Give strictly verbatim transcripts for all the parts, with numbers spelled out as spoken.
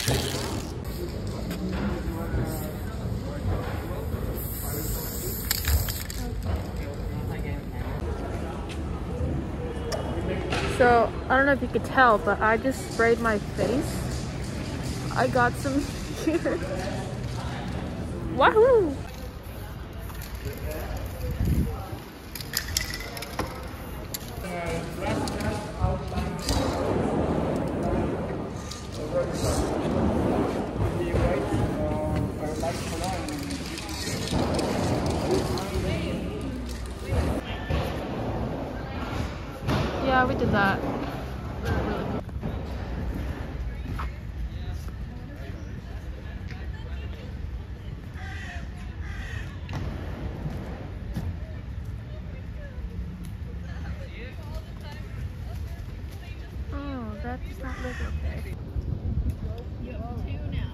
So, I don't know if you could tell, but I just sprayed my face. I got some here. Wahoo! Yeah, we did that. Oh, that does not look okay. You have two now.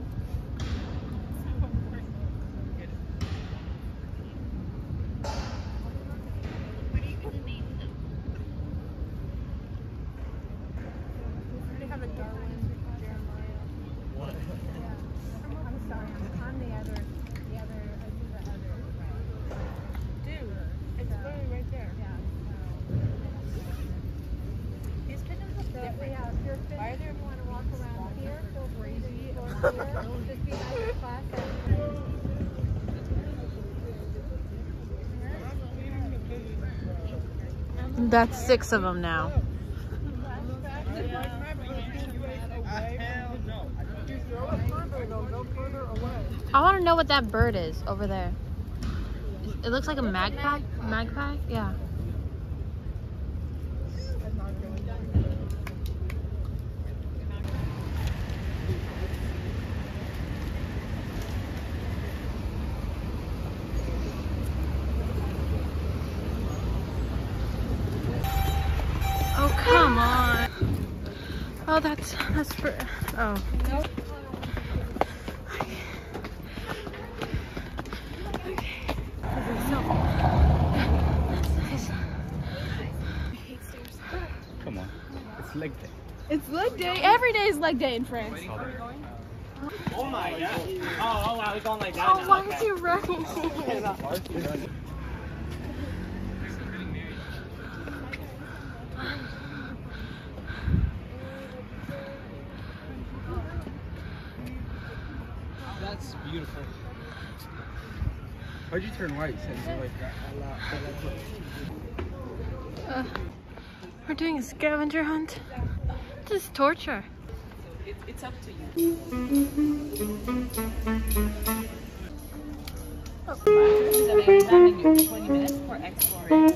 What are you gonna name them? They have a Darwin, Jeremiah. What? Yeah. I'm sorry, I'm the other, the other, I do the other. Dude, it's literally right there. Yeah. These pigeons look different. Yeah, if you're Why do you want to walk around here, feel crazy, or here, just be nice to class. That's six of them now. I want to know what that bird is over there. It looks like a magpie. Magpie? Yeah. Oh, come on. Oh, that's, that's for, oh. Nope. Come on, it's leg day. It's leg day. Every day is leg day in France. Oh my god. Oh, oh wow, he's going like that. Oh, now. why Okay. is he running? That's beautiful. Why'd you turn white? Since you're like Uh, we're doing a scavenger hunt. This is torture. It, it's up to you. Oh. twenty minutes for exploring.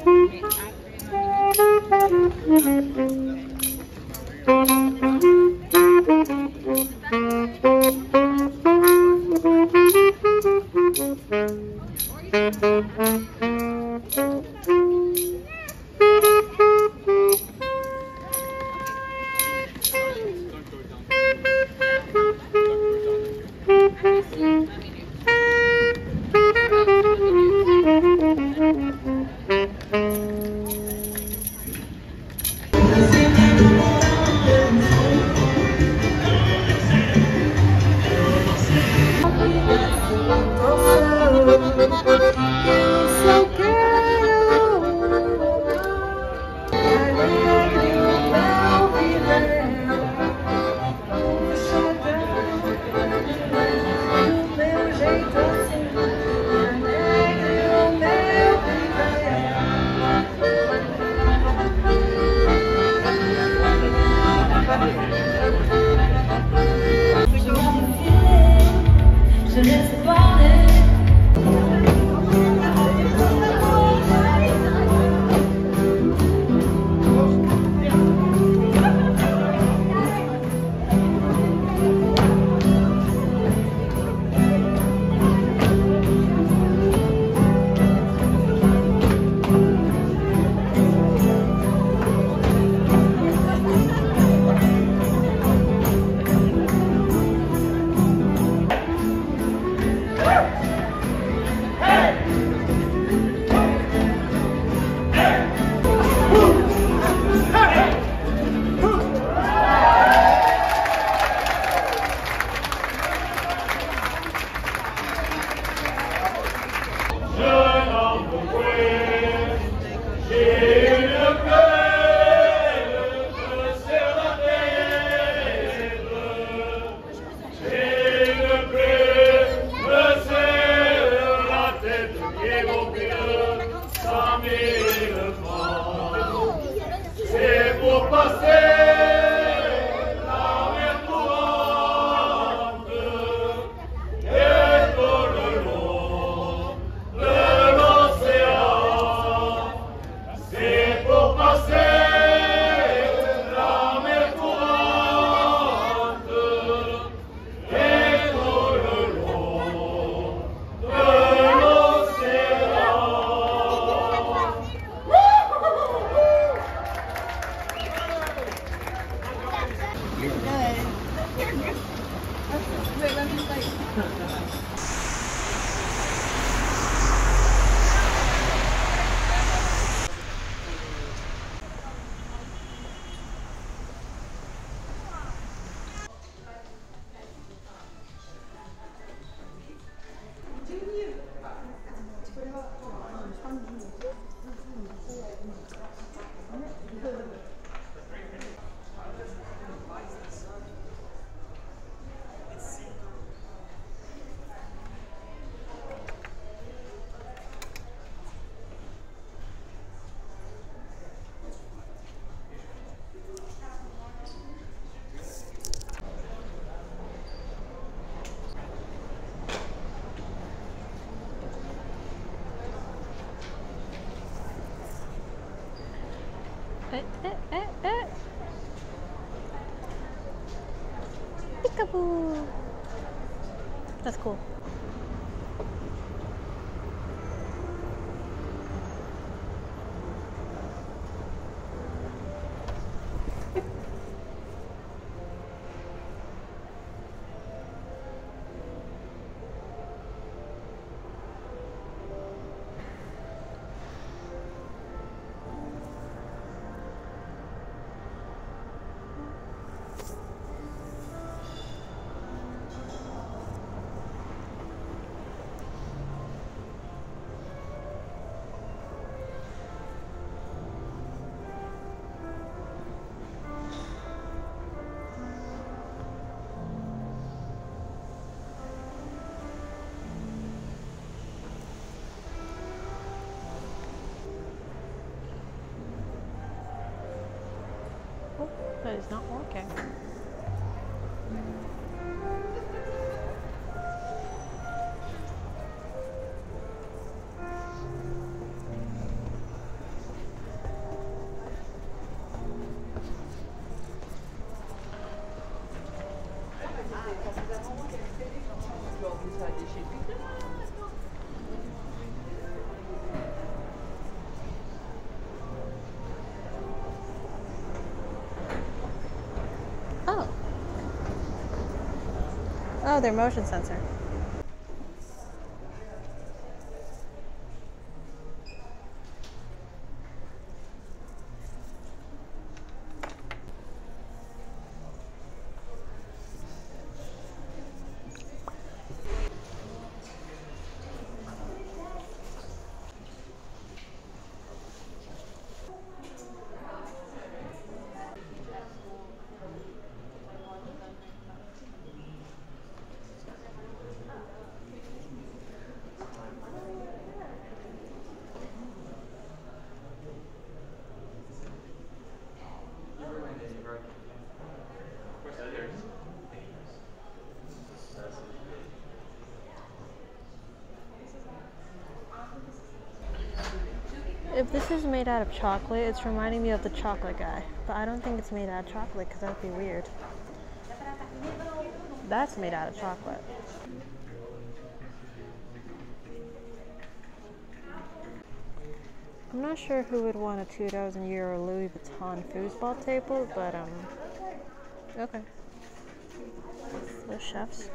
Wait, let me like. Eh, eh, eh, eh. Peekaboo. That's cool. Oh, that is not working. Oh. Oh, they're motion sensor. If this is made out of chocolate, it's reminding me of the chocolate guy. But I don't think it's made out of chocolate because that would be weird. That's made out of chocolate. I'm not sure who would want a two thousand euro Louis Vuitton foosball table, but um, okay. Those chefs.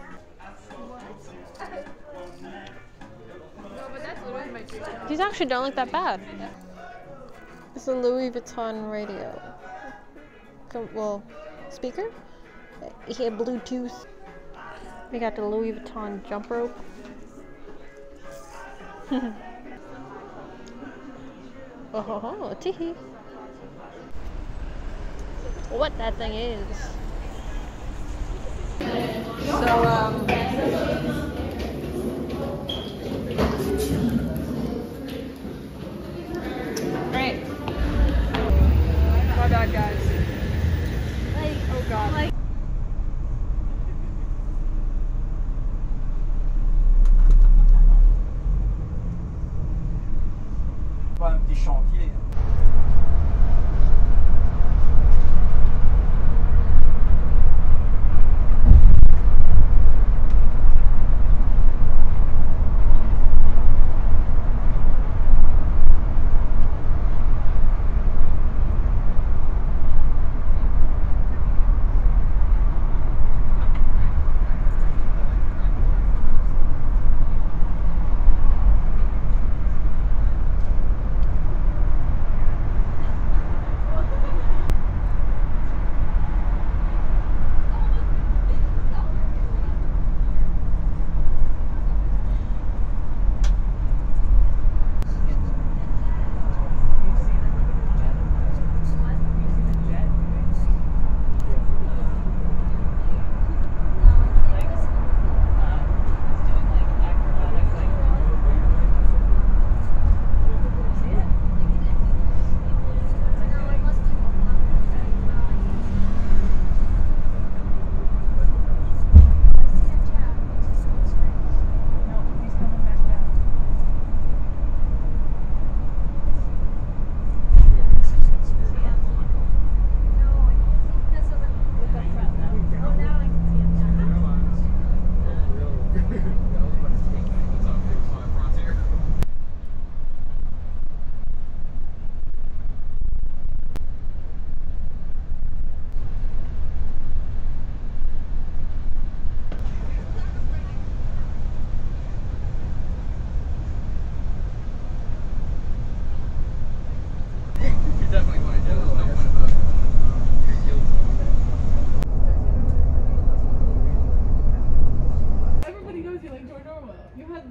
These actually don't look that bad. It's a Louis Vuitton radio. Com well, speaker? Here, Bluetooth. We got the Louis Vuitton jump rope. Oh ho ho, teehee. What that thing is. So, um... Great. My bad, guys. Like, oh god. Like pas un petit chantier.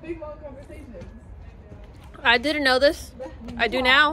I didn't know this. I do now.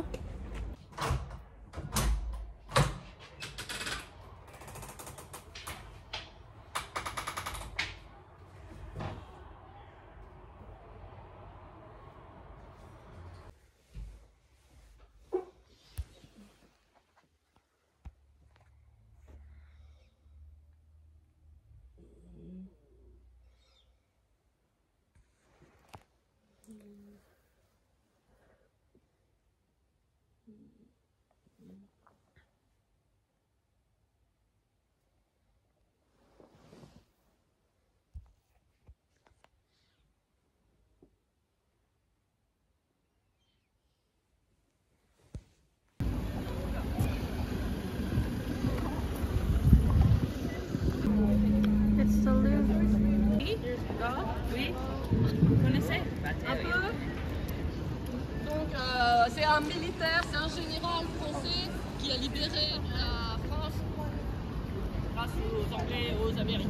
It's the Louvre. Oui, vous connaissez un peu. Donc euh, c'est un militaire, c'est un général français qui a libéré la France grâce aux Anglais et aux Américains.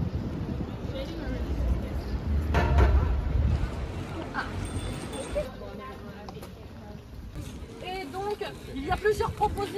Ah. Et donc il y a plusieurs propositions.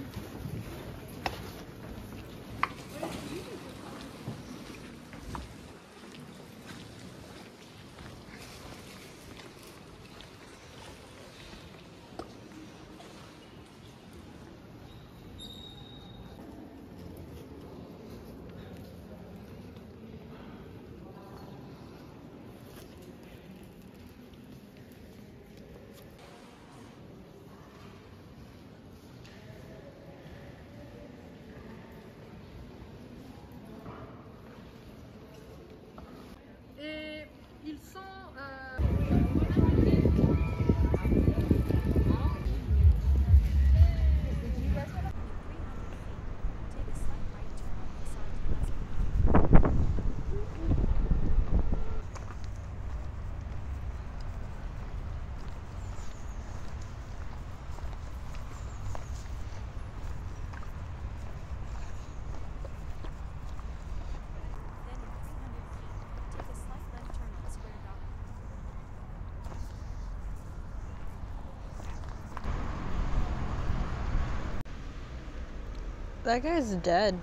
Et ils sont... Euh... That guy's dead.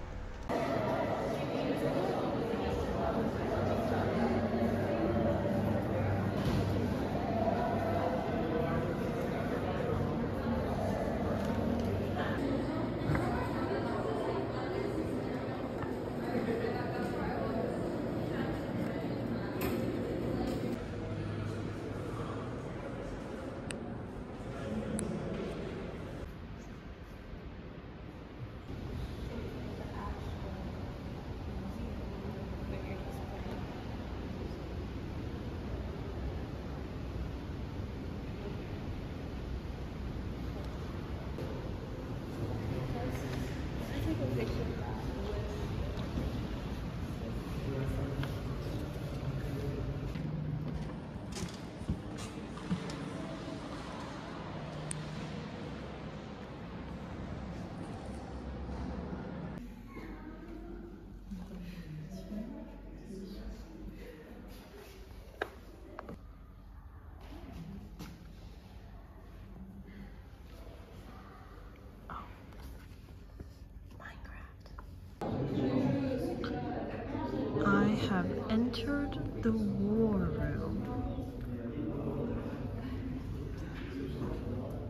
I have entered the war room.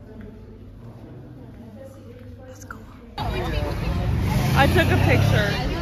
Let's go. I took a picture.